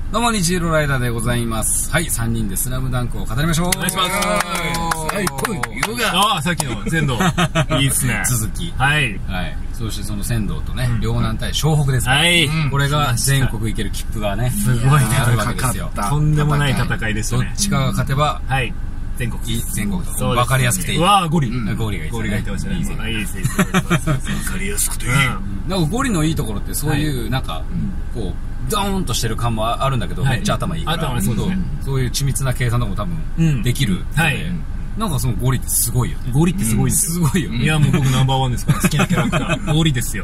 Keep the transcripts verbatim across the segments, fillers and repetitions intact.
どうも、日色ライダーでございます。はい、さんにんでスラムダンクを語りましょう。お願いします。 はい、ぽい、ヨガ。 ああ、さっきの仙道。いいっすね。 続き。 はい。 はい。そしてその仙道とね、両南対湘北です。 はい。 これが全国行ける切符がね、 すごいね、 あるわけですよ。 とんでもない戦いですね。 どっちかが勝てば、 はい。全国。 全国と。わかりやすくていい。 うわぁ、ゴリ。 ゴリがいい。 ゴリが言ってましたね。いいです、いいです。わかりやすくていい。 なんかゴリのいいところってそういう、なんか、こう、ドーンとしてる感もあるんだけど、めっちゃ頭いいから。そういう緻密な計算とかも多分、できる。はい。なんかそのゴリってすごいよね。 ゴリってすごいですすごいよね。 いや、もう僕ナンバーワンですから、好きなキャラクター。ゴリですよ。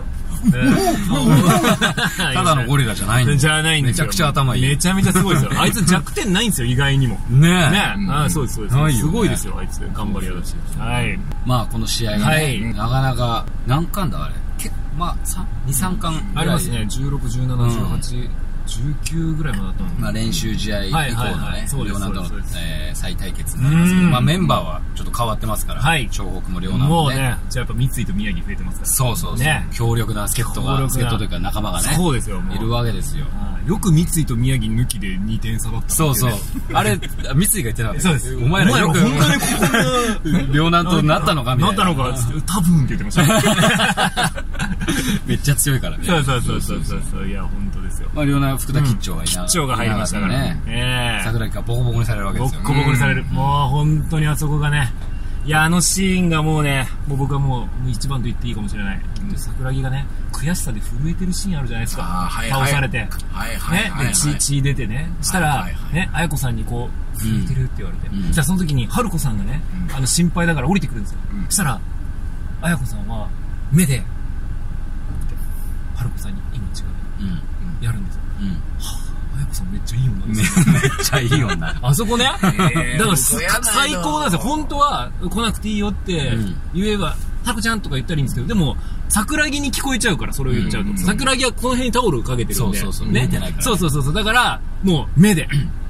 ただのゴリラじゃないんだ。 じゃないんですよ。 めちゃくちゃ頭いい。 めちゃめちゃすごいですよ。あいつ弱点ないんですよ、意外にも。 ねえ。 ねえ。ああ、そうです、そうです。すごいですよ、あいつ。頑張り屋だし。はい。 まあ、この試合がね、なかなか、何巻だあれ。結構、まあ、に、さんかんありますね。じゅうろく、じゅうなな、じゅうはち。じゅうきゅうぐらいまでだったの。 まあ練習試合以降のね、両南との再対決になりますけど、まあメンバーはちょっと変わってますから、湘北も両南もね。 もうね、じゃあやっぱ三井と宮城増えてますから。 そうそうそう。強力な助っ人が、助っ人というか仲間がね、 そうですよ、 いるわけですよ。 よく三井と宮城抜きでにてん差だった。 そうそう。あれ、三井が言ってなかった。 そうです。 お前らよく、 本当にここんな、両南となったのかみたいな。 なったのか、多分って言ってました。 めっちゃ強いからね。 そうそうそうそうそう。いや、本当ですよ。 まあ両南福田吉兆がいな吉兆が入りましたからね。 桜木がボコボコにされるわけですよ。 ボコボコにされる。もう本当にあそこがね。いや、あのシーンがもうね、もう僕はもう一番と言っていいかもしれない。桜木がね、悔しさで震えてるシーンあるじゃないですか。倒されて。 はいはい。 で、血、血出てね。したら、ね、綾子さんにこう、震えてるって言われて。じゃあその時に、春子さんがね、あの心配だから降りてくるんですよ。したら、綾子さんは、目で、春子さんに命がやるんですよ。綾子さんめっちゃいい女ですよ。 めっちゃいい女。 あそこね。だから最高なんですよ。本当は来なくていいよって言えば、春子ちゃんとか言ったらいいんですけど、でも、桜木に聞こえちゃうから、それを言っちゃうと。桜木はこの辺にタオルをかけてるんで。 そうそうそう。 ね。そうそうそう。だから、もう目で。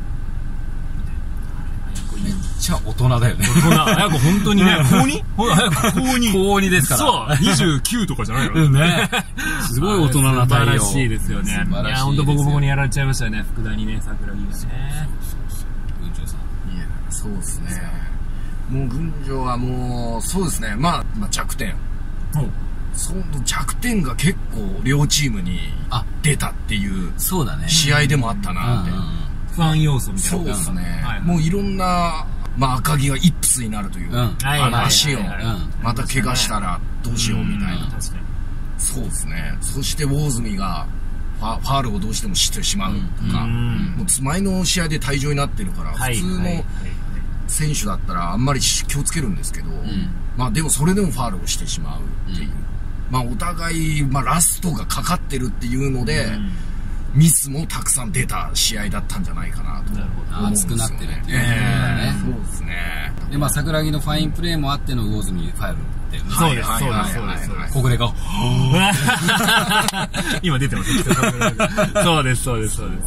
めっちゃ大人だよね。 大人。綾子本当にね、高にほら、綾子高に。 高にですから。 そう。にじゅうきゅうとかじゃないのね。すごい大人な対応。 素晴らしいですよね。いや、本当ボコボコにやられちゃいましたよね、福田にね、桜木がね。 群青さん。 いや、そうですね。もう群青はもう、そうですね。まあ、まあ弱点。その弱点が結構両チームに出たっていう試合でもあったなって。 不安要素みたいな。 そうですね。もういろんな、まあ赤木がイップスになるという、あの足を、また怪我したらどうしようみたいな。そうですね。そして魚住がファールをどうしてもしてしまうとか、もう前の試合で退場になってるから、普通の選手だったらあんまり気をつけるんですけど、まあでもそれでもファールをしてしまうっていう。まあお互い、まあラストがかかってるっていうので、ミスもたくさん出た試合だったんじゃないかなと思うんですよね。 熱くなってるっていうね。 そうですね。 で、まあ桜木のファインプレーもあっての魚住ファイルっていうね。 そうです、そうです、そうです。 ここでが、 今出てます。そうです、そうです、そうです。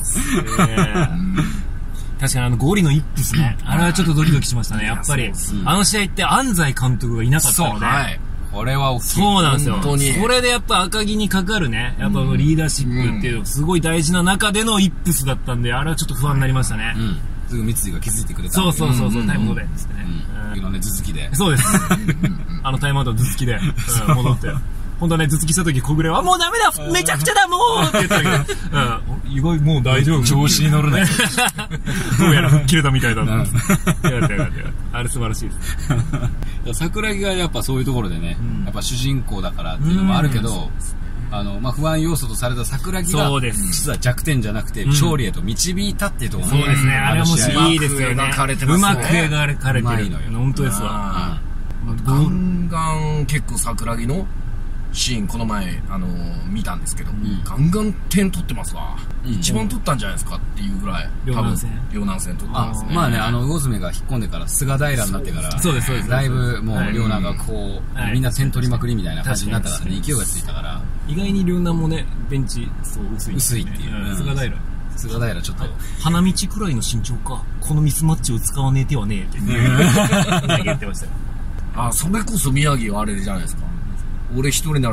確かにあのゴリのイップスね。あれはちょっとドキドキしましたね、やっぱり。あの試合って安西監督がいなかったので。 これは大きい。 そうなんですよ。それでやっぱ赤木にかかるね、やっぱリーダーシップっていうのすごい大事な中でのイップスだったんで、あれはちょっと不安になりましたね。 すぐ三井が気づいてくれた。 そうそうそうそう、タイム戻れですね。 いろんな頭突きで。 そうです。あのタイムアウト頭突きで戻って。本当はね、頭突きした時小暮は、もうダメだめちゃくちゃだもうって言ったけど、うん、意外もう大丈夫。 調子に乗るね。 どうやら吹っ切れたみたいだな。やったやったやった。あれ素晴らしいです。桜木がやっぱそういうところでね、やっぱ主人公だからっていうのもあるけど、あの、まあ、不安要素とされた桜木が、実は弱点じゃなくて、勝利へと導いたっていうところそうですね。あれもいいですよね。うまく描かれてますね。うまく描かれてるのよ。本当ですわ。 ガンガン結構桜木のシーンこの前あの見たんですけど、ガンガン点取ってますわ。一番取ったんじゃないですかっていうぐらい両南戦両南戦取ってますね。 まあね、あの魚住が引っ込んでから菅平になってからそうですそうです。 だいぶもう両南がこうみんな点取りまくりみたいな感じになったからね、勢いがついたから。 意外に両南もねベンチそう薄い薄いっていう菅平菅平ちょっと花道くらいの身長か、このミスマッチを使わねえ手はねえって言ってましたよ。 あ、それこそ宮城はあれじゃないですか。俺一人なら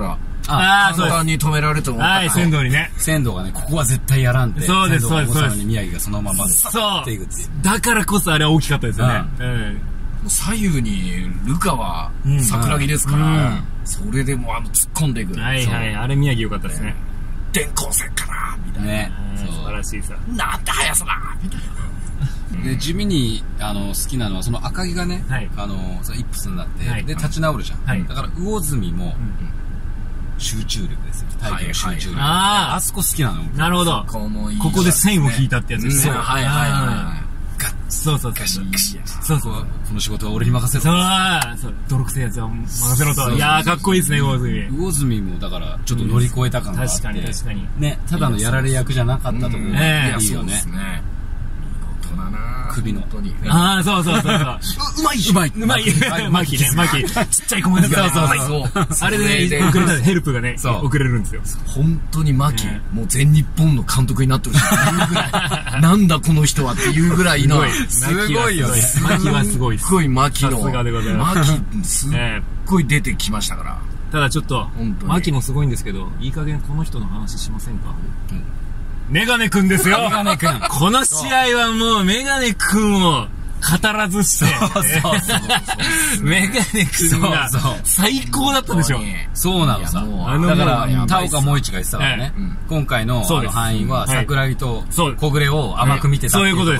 ああ、そうです。 簡単に止められると思った。 はい、仙道にね。 仙道がね、ここは絶対やらんって。 そうです、そうです、そうです。 宮城がそのままそう。だからこそあれは大きかったですよね。うん。 左右にルカは桜木ですから、それでもあの突っ込んでいく。 はいはい、あれ宮城良かったですね。 電光石火だみたいな。 ね。素晴らしいさ。 なんて速さだみたいな。 で、地味に、あの、好きなのは、その赤木がね、あの、イップスになって、で、立ち直るじゃん。だから、魚住も、集中力ですよ。体験集中力。ああそこ好きなの。 なるほど。ここで線を引いたってやつですね。 はいはいはい。 そうそうそう。そうそう。 この仕事は俺に任せろ。 そう。泥臭いやつは任せろと。いやー、かっこいいですね、魚住。 魚住も、だから、ちょっと乗り越えた感があって。 確かに確かに。 ね、ただのやられ役じゃなかったところがいいよね。 見事だな首の。 ああ、そうそうそうそう。 うまいうまいうまいマキね、マキ。ちっちゃい子もやった。そうそうそう。あれでね、遅れたらヘルプがね、遅れるんですよ。 本当にマキ、もう全日本の監督になってるし、なんだこの人はっていうぐらいの。 すごいよね。 マキはすごいです。 すごいマキの。 さすがでございます。 マキ、すっごい出てきましたから。 ただちょっと、マキもすごいんですけど、いい加減この人の話しませんか？メガネくんですよ。 メガネくん。 この試合はもうメガネくんを語らずして。そうそうそう。メガネくんが最高だったでしょ。 そうなのさ。だから、田岡萌一が言ってたからね。今回の範囲は桜木と小暮を甘く見てた。 そういうことです。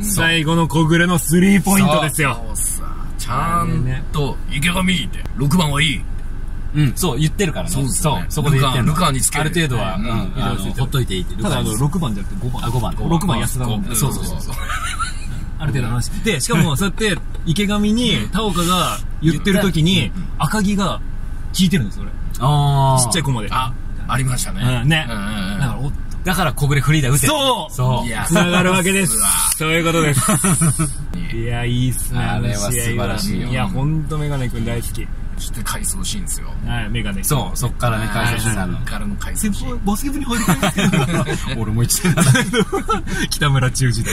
最後の小暮のスリーポイントですよ。 ちゃんと池上ってろくばんはいい。 うん、そう、言ってるからね。そう、そこで言ってんの。 ルカーにつける。 ある程度は、ほっといていいって。 ただ、ろくばんじゃなくてごばん。 あ、ごばん。 ろくばん安田の。 そうそうそう。 ある程度話して。で、しかも、そうやって、池上に、田岡が言ってる時に、赤木が聞いてるんです、それ。ああ。ちっちゃいコマで。 あ、ありましたね。 ね。だから、 だから小暮フリーダ打て。 そうそう。 つながるわけです。そういうことです。いや、いいっすね。 あれは素晴らしいよ。 いや、ほんとメガネくん大好き。 そして回想シーンですよ。 はい、メガネ。 そう、そっからね、回想シーンなの。 からの回想シーン。 バスケ部に入りたいんですけど。 俺も一年だけど。 北村中時代。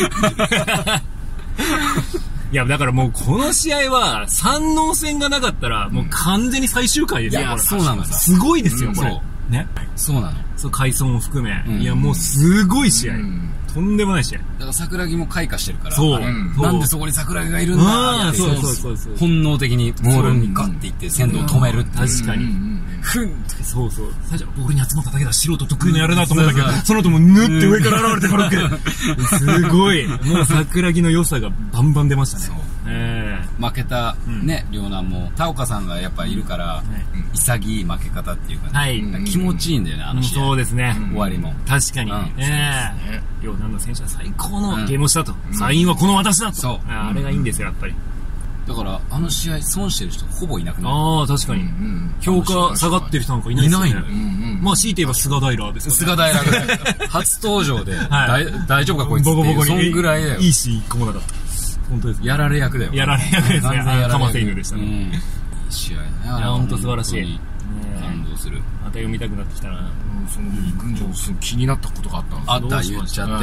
いや、だからもうこの試合は、三能戦がなかったら、もう完全に最終回ですよ。いや、 そうなのさ。 すごいですよ、これ。ね。 そうなの。 そう、回想も含め。いや、もうすごい試合。とんでもない試合。 だから桜木も開花してるから。 そう。 なんでそこに桜木がいるんだって。 そうそうそう。 本能的にボールにガッていって鮮度を止めるって。 確かに。ふんそうそう。最初ボールに集まっただけだ、素人得意のやるなと思ったけど、その後もぬって上から現れてくるわけ。すごい。もう桜木の良さがバンバン出ましたね。そう。 負けたね、両南も、田岡さんがやっぱいるから、潔い負け方っていうかね。気持ちいいんだよね、あの試合。 そうですね。 終わりも。 確かに。両南の選手は最高のゲームをしたと。サインはこの私だと。そう。あれがいいんですよ、やっぱり。 だから、あの試合、損してる人ほぼいなくなる。 ああ、確かに。評価下がってる人なんかいないですね。いないの。まあ、強いて言えば菅平です。 菅平ぐらい。初登場で、大丈夫かこいつっていう。ボコボコに。そんぐらいだよ。 いいシーン一個もなかった。本当ですね。 やられ役だよ。 やられ役ですね。かませ犬でしたね。 いい試合ね。いや、本当素晴らしい。 感動する。 また読みたくなってきたな。 その、群青すごい気になったことがあったんですあった、言っちゃって。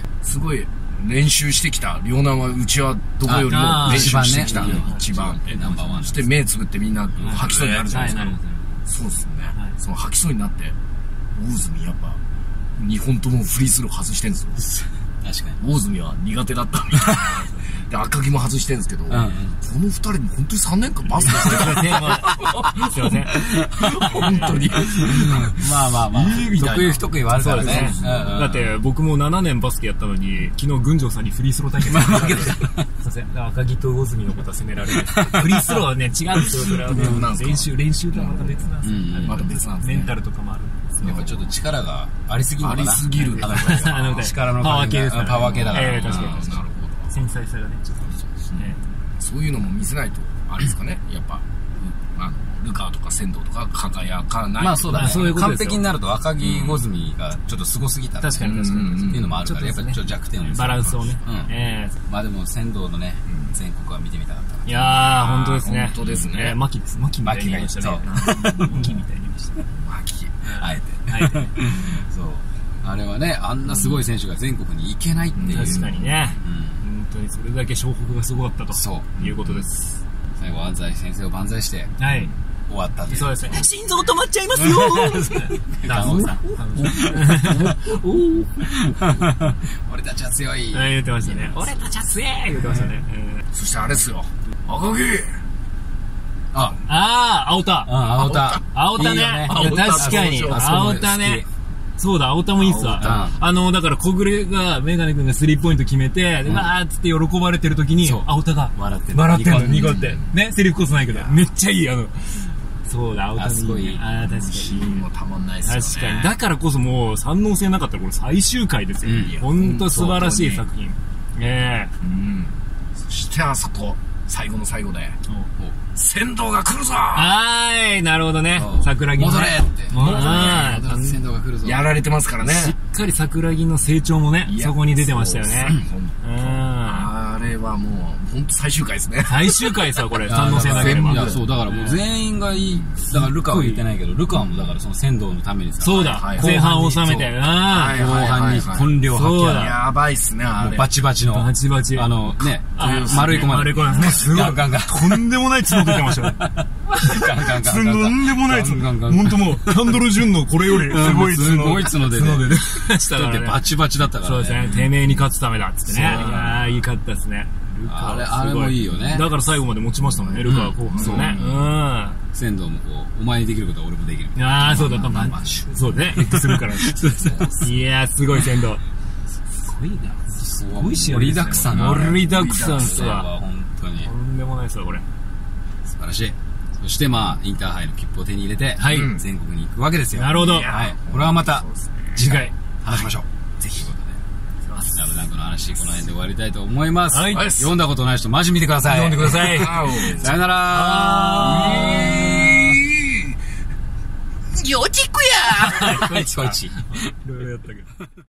すごい。練習してきた。両南はうちはどこよりも練習してきた。一番。ナンバーワン。そして目つぶってみんな吐きそうになるじゃないですか。そうですよね。その吐きそうになって、大住やっぱ、にほんともフリースロー外してんですよ。 確かに。 大住は苦手だったみたいな。で、赤木も外してるんですけど、この二人も本当にさんねんかんバスケしてる。 すいません。 本当に。 まあまあまあ。得意不得意はあるからね。 だって僕もななねんバスケやったのに、昨日群青さんにフリースロー対決やったけど、すいません。赤木と大住のことは責められる。フリースローはね、違うんですよ、それは。練習、練習とはまた別なんですよ。 また別なんです。 メンタルとかもある。 やっぱちょっと力がありすぎるのかな。 ありすぎる。 力のパワー系ですね。 パワー系だから。 ええ、確かに。なるほど。繊細さがね、ちょっとね。 そういうのも見せないと、あれですかね、やっぱ、あの、ルカーとか仙道とか輝かない。 まあそうだね。そういうこと完璧になると赤木魚住がちょっとすごすぎた。 確かに確かに。 っていうのもあるから、やっぱりちょっと弱点を見せる。 バランスをね。 まあでも仙道のね、全国は見てみたかった。 いやー、本当ですね。 本当ですね。 マキです。マキみたいに言いましたね。マキみたいに言いました。 マキ。 あえて。あえて。そう。あれはね、あんなすごい選手が全国に行けないっていう。 確かにね。本当にそれだけ湘北がすごかったと。そう。いうことです。 最後、安西先生を万歳して。 はい。 終わったんで。 そうですね。心臓止まっちゃいますよガンオさん。俺たちは強い。 言ってましたね。俺たちは強い言ってましたね。 そしてあれですよ。赤木ああ、青田。 青田。 青田ね。確かに。青田ね。そうだ、青田もいいっすわ。あの、だから小暮が、メガネ君がスリーポイント決めて、で、わーっつって喜ばれてる時に、青田が笑ってる。 笑ってんの、ニコって。ね、セリフこそないけど、めっちゃいい、あの、そうだ、青田すごい。 ああ、確かに。 シーンもたまんないっすよね。 確かに。だからこそもう、三能性なかったらこれ最終回ですよ。ほんと素晴らしい作品。ええ。 そしてあそこ、最後の最後で、仙道が来るぞはーい、なるほどね。桜木戻れって。 戻れ仙道が来るぞ。 やられてますからね。 しっかり桜木の成長もね、そこに出てましたよね。 あれはもう、ほんと最終回ですね。 最終回さ、これ、三能性なければ。 いや、そう、だからもう全員がいい。だからルカは言ってないけど、ルカはもうだからその仙道のためにさ。 そうだ、前半を収めて。後半に本領発揮。 やばいっすね、あれ。 バチバチの。 バチバチ。 あの、ね、丸いコマ。 丸いコマね。すごい。 ガンガン。 とんでもない角出てましたね。とんでもない角。ほんともう、キャンドル・ジュンのこれよりすごい角。 すごい角でね。 角でね。 だってバチバチだったからね。 そうですね。てめえに勝つためだっつってね。ああ、いいかったですね。 あれ、あれもいいよね。 だから最後まで持ちましたもんね、ルカは後半のね。うん。 仙道もこう、お前にできることは俺もできる。 ああ、そうだ、まあ、そうね。X するから。いやー、すごい仙道。すごいな。すごい試合。 盛りだくさん。 盛りだくさんっすわ。 本当に。 とんでもないっすわ、これ。 素晴らしい。そしてまあ、インターハイの切符を手に入れて、全国に行くわけですよ。 なるほど。 はい。これはまた、 次回、 話しましょう。ぜひ。ラブダンクの話、この辺で終わりたいと思います。はい。読んだことない人、マジ見てください。 読んでください。 さよならー。よちくやー。こいちこいち。いろいろやったけど。